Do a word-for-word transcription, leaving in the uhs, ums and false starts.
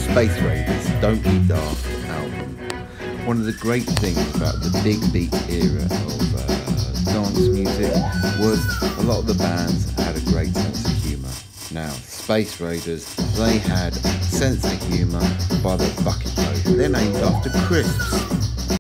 Space Raiders, Don't Be Daft album. One of the great things about the big beat era of uh, dance music was a lot of the bands had a great sense of humour. Now, Space Raiders, they had sense of humour by the bucket load. They're named after crisps.